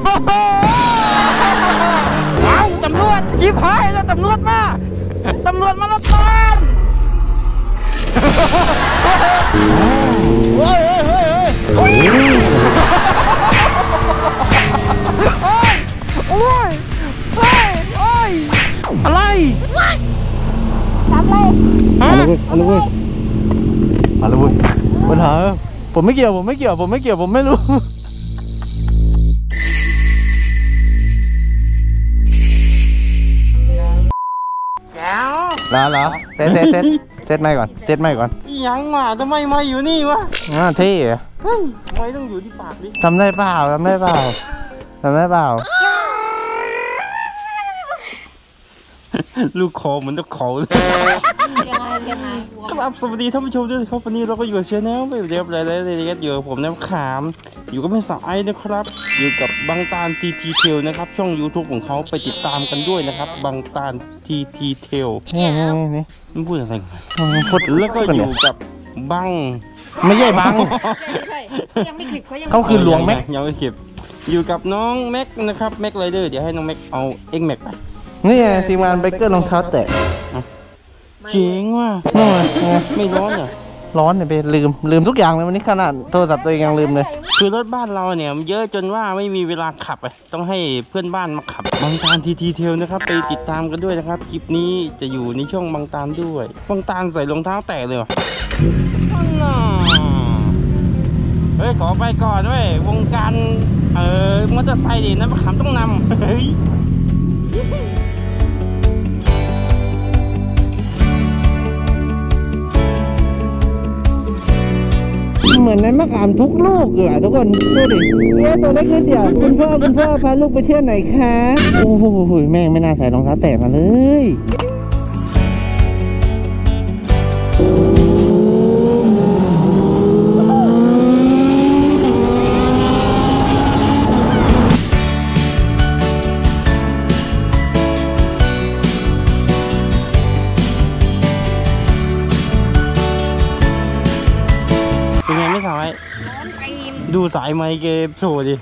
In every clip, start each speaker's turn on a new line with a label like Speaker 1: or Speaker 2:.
Speaker 1: ว้าวตำรวจจีบหายแล้วตำรวจมาแล้วตอนเฮ้ยโอ้ยอะไร
Speaker 2: ทำอะไร
Speaker 1: อะไร
Speaker 3: เว้ยปัญหาผมไม่เกี่ยวผมไม่รู้เหรอเซ็ตไม่ก่อน
Speaker 1: ยังมาทำไมมาอยู่นี่วะ
Speaker 3: เท่
Speaker 1: เฮ้ยทำไมต้องอยู่ที่ปากดิ
Speaker 3: ทำได้เปล่า
Speaker 1: ลูกคอเหมือนตะเขาเลยครับสวัสดีท่านผู้ชมด้วยครับวันนี้เราก็อยู่กับช่องไม่เรียบอะไรเลยอยู่กับผมน้ำขามอยู่กับแม่สาวไอ้นะครับอยู่กับบางตาล TT Tail นะครับช่อง YouTube ของเขาไปติดตามกันด้วยนะครับบางตาล TT Tail
Speaker 3: นี่
Speaker 1: มันพูดอะไรแล้วก็อยู่กับบัง
Speaker 3: ไม่ใช่บัง
Speaker 2: ยังไม่คลิป
Speaker 3: เขาคือหลวงแม็ก
Speaker 1: ยังไม่คลิปอยู่กับน้องแม็กนะครับแม็กไรเดอร์เดี๋ยวให้น้องแม็กเอาเอ็กแม็กไป
Speaker 3: นี่ทีมงานไบเกอร์รองเท้าแตะ
Speaker 1: เจ๋งว่ะไม่ร้อนเหรอ
Speaker 3: ร้อนเนี่ยไปลืมทุกอย่างเลยวันนี้ขนาดโทรศัพท์ตัวเองยังลืมเลย
Speaker 1: คือรถบ้านเราเนี่ยเยอะจนว่าไม่มีเวลาขับต้องให้เพื่อนบ้านมาขับบางตาล TT Tail นะครับไปติดตามกันด้วยนะครับคลิปนี้จะอยู่ในช่องบางตาลด้วยบางตาลใส่รองเท้าแตะเลยว่ะเฮ้ยขอไปก่อนด้วยวงการมอเตอร์ไซค์ดินะมะขามต้องนำเฮ้ย
Speaker 3: เหมือนในมะขามทุกลูกเลยทุกคนดูดิตัวเล็กนิดเดียวคุณพ่อพาลูกไปเที่ยวไหนคะโอ้โหแม่งไม่น่าใส่รองเท้าแตะมาเลย
Speaker 1: ดูสายไมค์เกมโชว์ดิ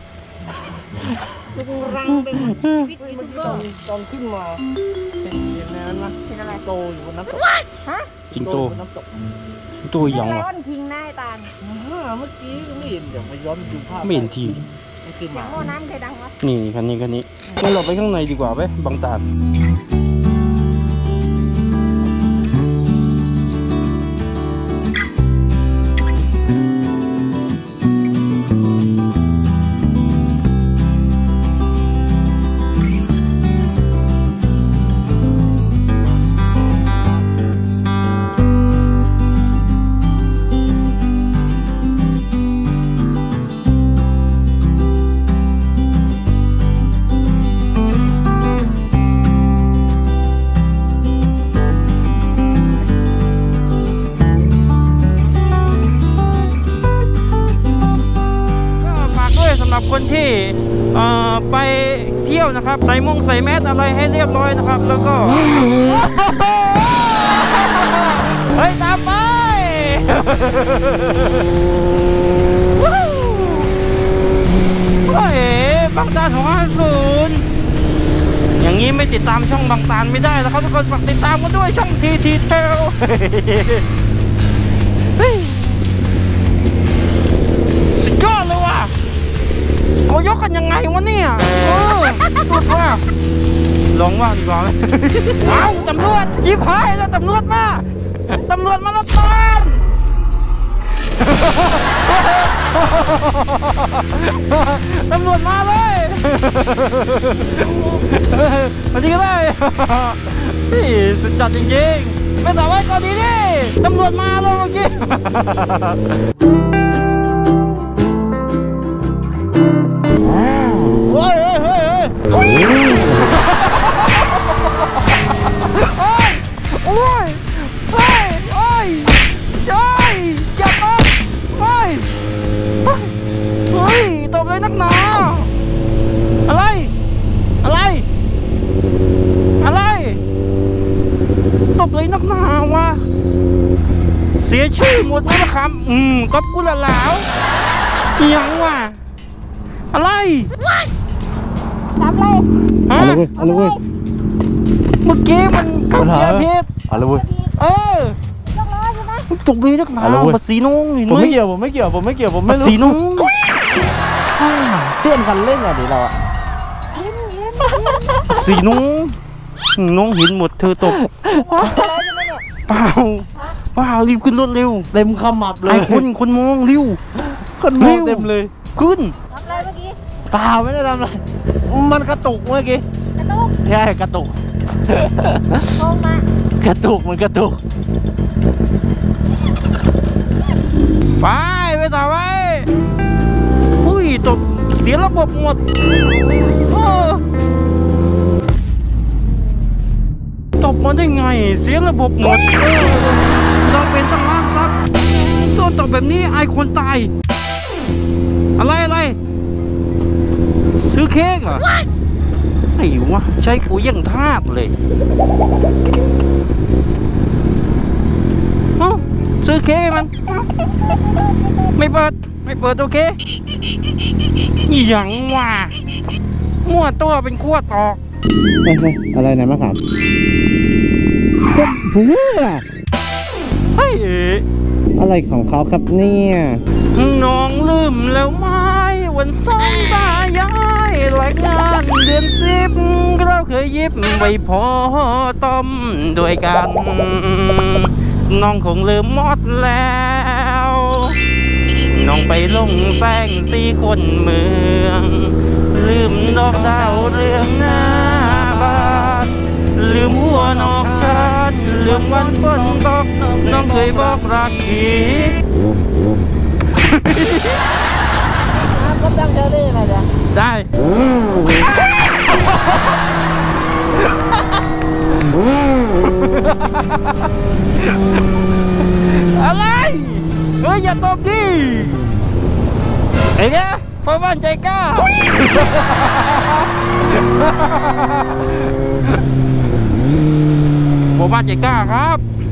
Speaker 2: ดูรังเป็นฟิต
Speaker 3: ตอนขึ้นมาเป็นยังไงมั้ยเป็นอะไรโตอยู่บนน้ำตก
Speaker 2: ฮะ
Speaker 1: จิงโตตัวใหญ่
Speaker 2: ว่ะย้อนทิ้งหน้าตา
Speaker 3: เมื่อกี้ไม่เห็นเดี๋ยวมาย้อนดูภาพ
Speaker 1: ไม่เห็นที
Speaker 2: ขึ้นมาโอ้น้ำเคยดังวะ
Speaker 1: นี่คันนี้งั้นเราไปข้างในดีกว่าไหมบางตาลคนที่ไปเที่ยวนะครับใส่แมสอะไรให้เรียบร้อยนะครับแล้วก็เฮ้ยตามไปเฮ้ยบางตาล250อย่างนี้ไม่ติดตามช่องบางตาลไม่ได้แล้วครับทุกคนฝากติดตามกันด้วยช่อง TT Tail สุดยอดเลยว่ะเขายกกันยังไงวะเนี่ยสุดว่ะลองว่าดีกว่าไหมว้าวตำรวจจีบหายแล้วตำรวจมาแล้วตอนตำรวจมาเลยมาดีเลยสุดจัดจริงๆไม่สามารถก่อนดีดิตำรวจมาแล้วเมื่อกี้เฮ้ยโอ้ยอย่าตบเฮ้ยตบเลยนักหนาอะไรตบเลยนักหนาวะเสียชื่อหมดเลยนะครับก๊อปกูละแล้วยังวะอะไร
Speaker 2: ทำเลย
Speaker 1: ฮะ
Speaker 3: เอาเลยเว้ย
Speaker 1: เมื่อกี้มันเข้าเกียร์ผิด
Speaker 3: เอาเลยเว้ย
Speaker 1: เออย
Speaker 2: กล้อใช่ไหม
Speaker 1: ตกดีนักหนา
Speaker 3: เอาละเว้ย
Speaker 1: บัดสีน้องเห็น
Speaker 3: ผม
Speaker 1: ไหม
Speaker 3: ไม่เกี่ยวผมไม่เกี่ยวผมไม่เกี่ยวผม
Speaker 1: บั
Speaker 3: ไม่
Speaker 1: ด
Speaker 3: รู้
Speaker 1: สีน้อง
Speaker 3: เลื่อนคันเร่งอ่ะดิเราอ่ะ
Speaker 2: ยิ้ม
Speaker 1: สีน้องน้องเห็นหมดเธอตก
Speaker 2: อะไรใช่ไหมเนี่ย
Speaker 1: เปล่าเปล่ารีบขึ้นรถเร็ว
Speaker 3: เต็มขมับเล
Speaker 1: ไอ้
Speaker 3: ย
Speaker 1: คนมองเร็ว
Speaker 3: คนมองเต็มเลย
Speaker 1: ขึ้น
Speaker 2: ทำอะไรเมื่อกี้
Speaker 3: เปล่าไม่ได้ทำอะไรมันกระตุกเมื่อกี้
Speaker 2: กระตุก
Speaker 3: ใช่กระตุก
Speaker 2: ลงมาก
Speaker 3: ระตุกมันกระตุก
Speaker 1: ไปต่อไปอุ้ยตกเสียระบบหมดตกมาได้ไงเสียระบบหมดเราเป็นตั้งล้านซับตัวตกแบบนี้ไอคนตายอะไรซื้อเค้กเหรอไอ้วะใช้กูยังทาสเลยเอ้าซื้อเค้กให้มันไม่เปิดโอเคนี่อย่างว่ามั่วตัวเป็นขั้วตอก
Speaker 3: อะไรนะมะขามก็เพื่อ
Speaker 1: เฮ้ย
Speaker 3: อะไรของเขาครับเนี่ย
Speaker 1: น้องลืมแล้วไหมวันสองตายายหลายงานเดือน10เราเคยยิบไว้พอต้มด้วยกันน้องคงลืมหมดแล้วน้องไปลงแซงสีคนเมืองลืมดอกดาวเรืองหน้าบ้านลืมหัวนอกฉันลืมวันฝนตกน้องเคยบอกรักที
Speaker 2: ก็ตั้งเธอได้ยังไงเนี่ย
Speaker 1: ได้อะไรเฮ้ยอย่าตบดิไอ้เนี่ยพ่อบ้านใจกล้าพ่อบ้านใจกล้าครับ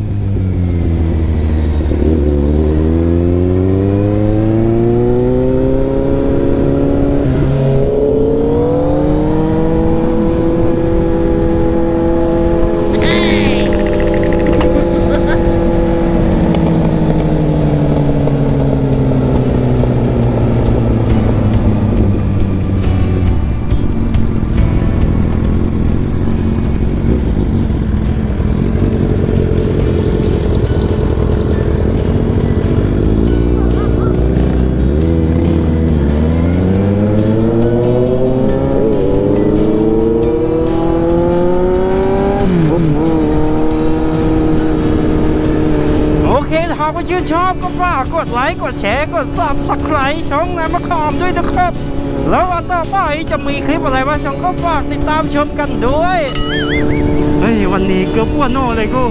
Speaker 1: หากว่าชื่นชอบก็ฝากกดไลค์กดแชร์กดSubscribeช่องน้ำมะขามด้วยนะครับแล้ววันต่อไปจะมีคลิปอะไรมาช่องก็ฝากติดตามชมกันด้วยเฮ้ยวันนี้เกือบอ้วนโน่เลยกู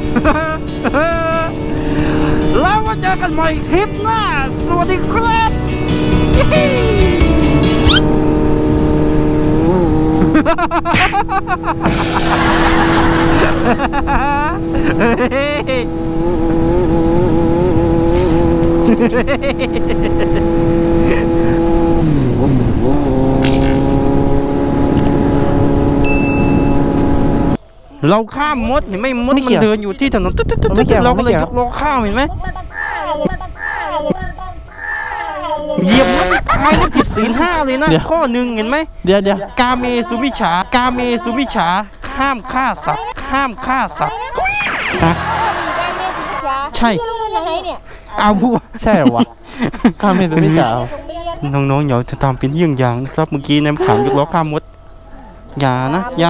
Speaker 1: แล้วมาเจอกันใหม่คลิปหน้าสวัสดีครับเราข้ามมดเห็นไหมมดมันเดินอยู่ที่ถนนตึ๊ดเราก็เลยยกล้อข้ามเห็นไหมเหยียบมดตายนะผิดศีล5เลยนะข้อหนึ่งเห็นไหม
Speaker 3: เดี๋ยว
Speaker 1: กาเมสุมิฉากาเมสุมิฉาห้ามฆ่าสัตว์ห้ามฆ่าสัตว์ฮะใช่เอาพูด
Speaker 3: ใช่เหรอวะข้ามเมสุมิฉา
Speaker 1: น้องๆอย่าจะตามเป็นเยี่ยงอย่างนะครับเมื่อกี้น้ำขามยกล้อข้ามมดอย่านะอย่า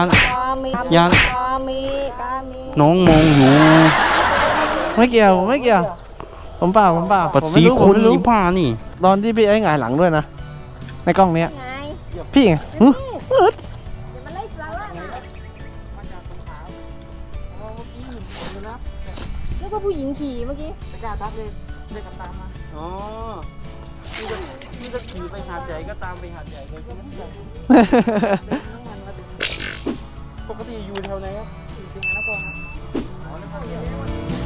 Speaker 1: น้องมองอยู่
Speaker 3: ไม่เกี่ยวผมเปล่า
Speaker 1: ปัดสีคนนี่ผ้านี่
Speaker 3: ตอนที่พี่ไอ้หงายหลังด้วยนะในกล้องเนี้ยพี่ไง
Speaker 2: แล้วก็ผู้หญิงขี่เมื่อกี้
Speaker 1: ไม่กล้าทักเลยได้กันตามมาอ๋อนี่ก็ขี่ไปหาดใหญ่ก็ตามไปหาดใหญ่เลยใช่ไหมปกติอยู่แถวไหนครับอยู่สิงห์นครครับอ๋อนครเดียว